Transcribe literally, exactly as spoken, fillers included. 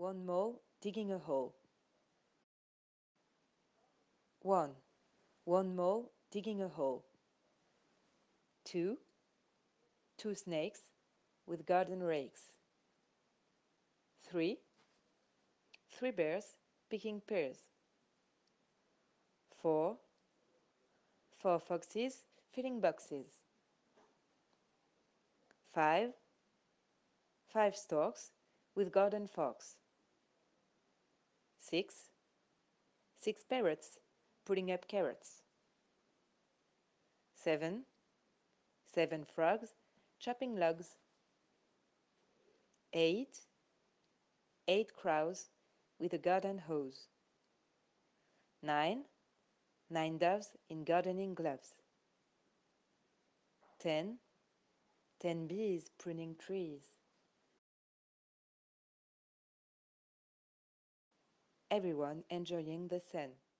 One mole digging a hole. One. One mole digging a hole. Two. Two snakes with garden rakes. Three. Three bears picking pears. Four. Four foxes filling boxes. Five. Five storks with garden forks. Six. Six parrots pulling up carrots. Seven. Seven frogs chopping logs. Eight. Eight crows with a garden hose. Nine. Nine doves in gardening gloves. Ten. Ten bees pruning trees. Everyone enjoying the sun.